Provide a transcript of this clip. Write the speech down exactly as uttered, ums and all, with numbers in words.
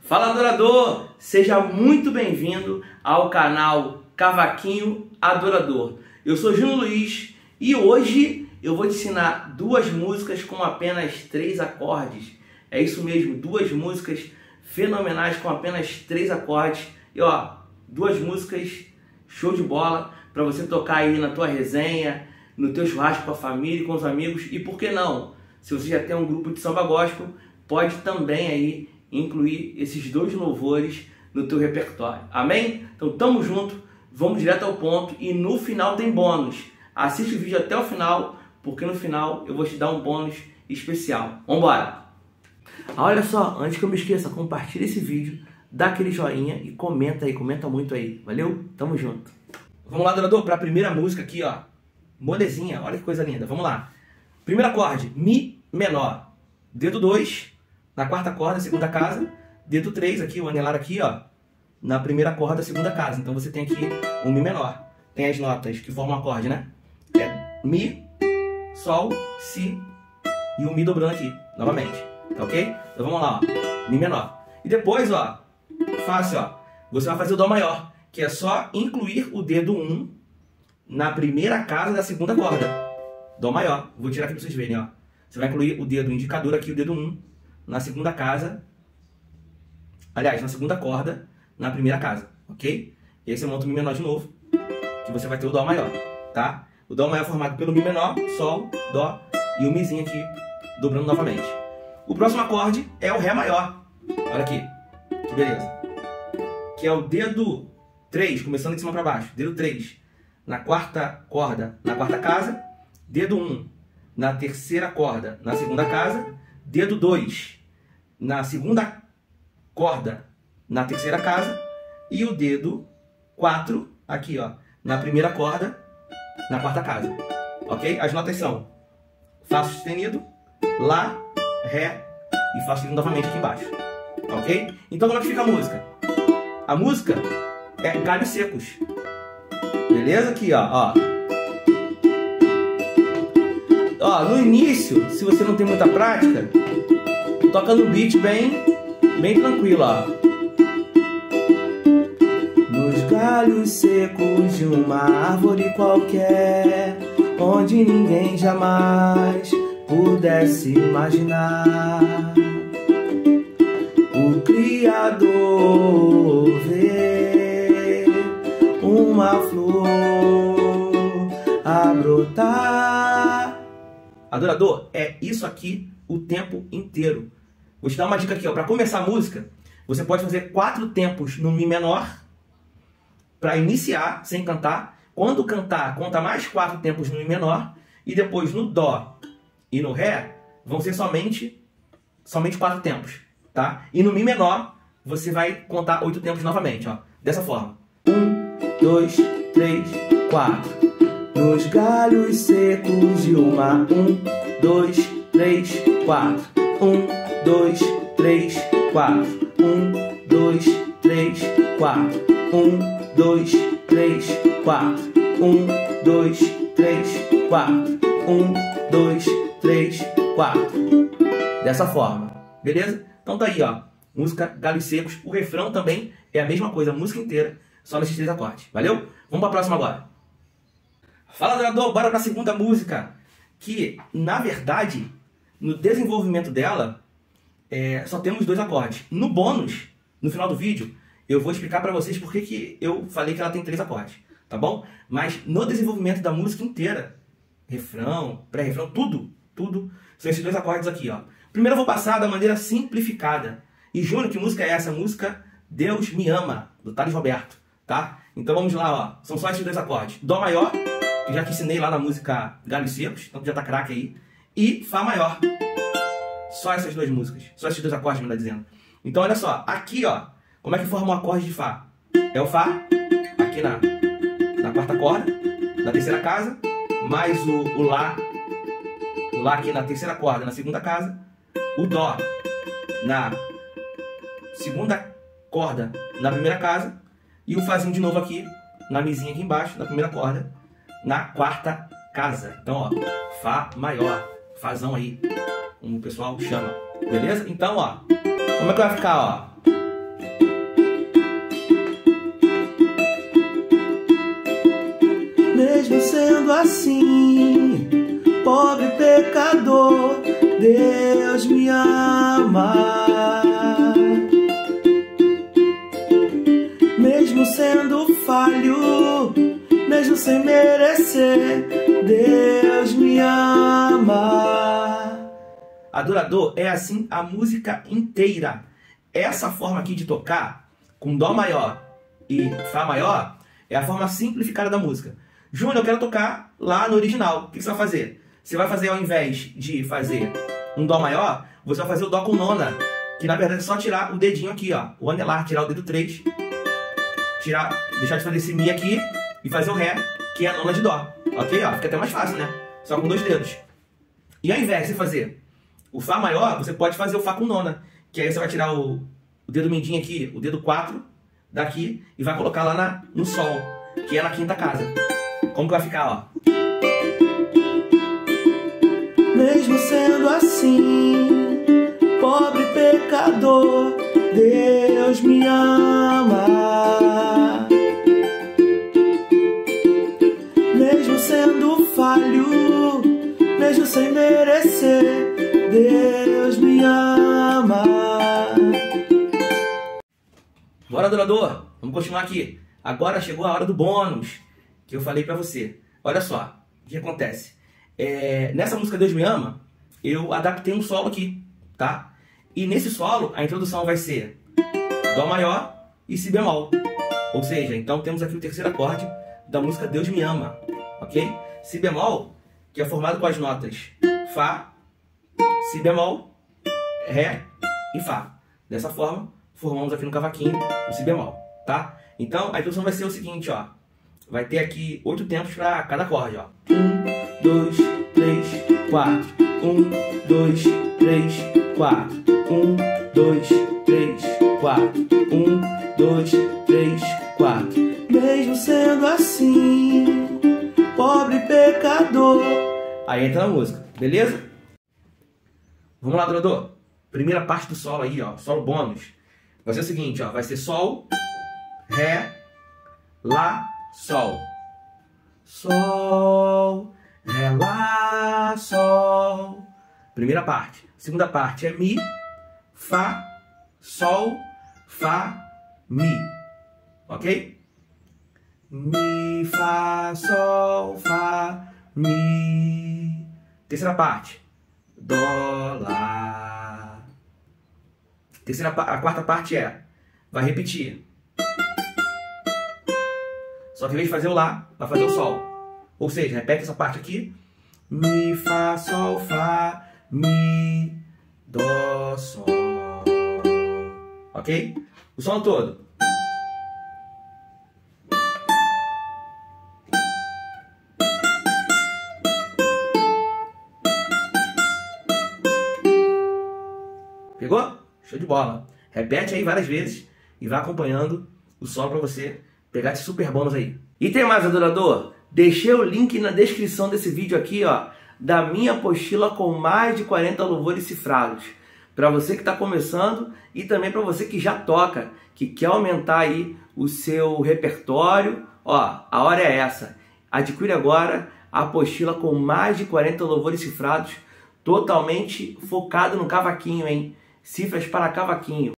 Fala, adorador! Seja muito bem-vindo ao canal Cavaquinho Adorador. Eu sou Júnior Luiz e hoje eu vou te ensinar duas músicas com apenas três acordes. É isso mesmo, duas músicas fenomenais com apenas três acordes. E ó, duas músicas show de bola para você tocar aí na tua resenha, no teu churrasco com a família e com os amigos. E por que não? Se você já tem um grupo de samba gospel, pode também aí incluir esses dois louvores no teu repertório. Amém? Então tamo junto, vamos direto ao ponto e no final tem bônus. Assiste o vídeo até o final, porque no final eu vou te dar um bônus especial. Vambora! Ah, olha só, antes que eu me esqueça, compartilha esse vídeo, dá aquele joinha e comenta aí, comenta muito aí. Valeu? Tamo junto. Vamos lá, adorador, para a primeira música aqui, ó. Molezinha, olha que coisa linda. Vamos lá. Primeiro acorde, Mi menor. Dedo dois, na quarta corda, segunda casa. Dedo três aqui, o anelar aqui, ó. Na primeira corda, segunda casa. Então você tem aqui um Mi menor. Tem as notas que formam o acorde, né? É Mi, Sol, Si e o Mi dobrando aqui, novamente. Tá ok? Então vamos lá, ó. Mi menor. E depois, ó, fácil, ó. Você vai fazer o Dó maior, que é só incluir o dedo um na primeira casa da segunda corda. Dó maior. Vou tirar aqui pra vocês verem, ó. Você vai incluir o dedo indicador aqui, o dedo um, na segunda casa. Aliás, na segunda corda, na primeira casa, ok? E aí você monta o Mi menor de novo, que você vai ter o Dó maior, tá? O Dó maior é formado pelo Mi menor, Sol, Dó e o Mizinho aqui, dobrando novamente. O próximo acorde é o Ré maior. Olha aqui, que beleza. Que é o dedo três, começando de cima para baixo. Dedo três, na quarta corda, na quarta casa. Dedo um, na terceira corda, na segunda casa. Dedo dois, na segunda corda, na terceira casa. E o dedo quatro, aqui ó, na primeira corda, na quarta casa. Ok? As notas são Fá sustenido, Lá, Ré e Fá sustenido novamente aqui embaixo. Ok? Então como é que fica a música? A música é galhos secos. Beleza? Aqui, ó, ó. Ó, no início, se você não tem muita prática, toca no beat bem, bem tranquilo, ó. Nos galhos secos de uma árvore qualquer, onde ninguém jamais pudesse imaginar, o Criador vê uma flor a brotar. Adorador, é isso aqui o tempo inteiro. Vou te dar uma dica aqui, ó. Para começar a música, você pode fazer quatro tempos no Mi menor para iniciar, sem cantar. Quando cantar, conta mais quatro tempos no Mi menor e depois no Dó e no Ré vão ser somente somente quatro tempos, tá? E no Mi menor você vai contar oito tempos novamente, ó. Dessa forma. Um, dois, três, quatro. Nos galhos secos de uma. Um, dois, três, quatro. Um, dois, três, quatro. Um, dois, três, quatro. Um, dois, três, quatro. Um, dois, três, quatro. Um, dois, três, quatro. Dessa forma, beleza? Então tá aí, ó. Música Galhos Secos. O refrão também é a mesma coisa, a música inteira, só nesses três acordes. Valeu? Vamos pra próxima agora. Fala, adorador, bora pra segunda música. Que, na verdade, no desenvolvimento dela, é, só temos dois acordes. No bônus, no final do vídeo, eu vou explicar pra vocês por que que eu falei que ela tem três acordes, tá bom? Mas no desenvolvimento da música inteira, refrão, pré-refrão, tudo, tudo, são esses dois acordes aqui, ó. Primeiro eu vou passar da maneira simplificada. E Júnior, que música é essa? Música Deus Me Ama, do Thales Roberto, tá? Então vamos lá, ó. São só esses dois acordes. Dó maior, que já te ensinei lá na música Galhos Secos, então já tá craque aí. E Fá maior. Só essas duas músicas. Só esses dois acordes, me dá dizendo. Então olha só, aqui, ó, como é que forma um acorde de Fá? É o Fá, aqui na, na quarta corda, na terceira casa, mais o, o Lá, o Lá aqui na terceira corda, na segunda casa, o Dó na segunda corda, na primeira casa, e o Fázinho de novo aqui, na Mizinha aqui embaixo, na primeira corda, na quarta casa. Então, ó, Fá maior, Fazão aí, como o pessoal chama, beleza? Então, ó, como é que vai ficar, ó? Mesmo sendo assim, pobre pecador, Deus me ama. Mesmo sendo falho, mesmo sem merecer, Deus me ama. Adorador, é assim a música inteira. Essa forma aqui de tocar, com Dó maior e Fá maior, é a forma simplificada da música. Júnior, eu quero tocar lá no original. O que você vai fazer? Você vai fazer, ao invés de fazer um Dó maior, você vai fazer o Dó com nona, que na verdade é só tirar o dedinho aqui, ó, o anelar, tirar o dedo três, tirar, deixar de fazer esse Mi aqui e fazer o Ré, que é a nona de Dó. Ok? Ó, fica até mais fácil, né? Só com dois dedos. E ao invés de fazer o Fá maior, você pode fazer o Fá com nona, que aí você vai tirar o, o dedo mindinho aqui, o dedo quatro daqui, e vai colocar lá na, no Sol, que é na quinta casa. Como que vai ficar, ó? Mesmo sendo assim, pobre pecador, Deus me ama. Mesmo sendo falho, mesmo sem merecer, Deus me ama. Bora, adorador, vamos continuar aqui. Agora chegou a hora do bônus que eu falei pra você. Olha só, o que acontece? É, nessa música Deus me ama, eu adaptei um solo aqui, tá? E nesse solo, a introdução vai ser Dó maior e Si bemol. Ou seja, então temos aqui o terceiro acorde da música Deus me ama, ok? Si bemol, que é formado com as notas Fá, Si bemol, Ré e Fá. Dessa forma, formamos aqui no cavaquinho o Si bemol, tá? Então, a introdução vai ser o seguinte, ó. Vai ter aqui oito tempos para cada acorde, ó. Um, dois, três, quatro. Um, dois, três, quatro. Um, dois, três, quatro. Um, dois, três, quatro. Mesmo sendo assim, pobre pecador. Aí entra a música, beleza? Vamos lá, adorador. Primeira parte do solo aí, ó. Solo bônus. Vai ser o seguinte, ó. Vai ser Sol, Ré, Lá, Sol. Sol, Ré, Lá, Sol. Primeira parte. Segunda parte é Mi, Fá, Sol, Fá, Mi. Ok? Mi, Fá, Sol, Fá, Mi. Terceira parte. Dó, Lá. Terceira, a quarta parte é, vai repetir. Só que em vez de fazer o Lá, vai fazer o Sol. Ou seja, repete essa parte aqui. Mi, Fá, Sol, Fá, Mi, Dó, Sol. Ok? O som todo. Pegou? Show de bola. Repete aí várias vezes e vai acompanhando o solo para você pegar esse super bônus aí. E tem mais, adorador? Deixei o link na descrição desse vídeo aqui, ó, da minha apostila com mais de quarenta louvores cifrados. Para você que está começando e também para você que já toca, que quer aumentar aí o seu repertório. Ó, a hora é essa. Adquire agora a apostila com mais de quarenta louvores cifrados, totalmente focado no cavaquinho, hein? Cifras para cavaquinho.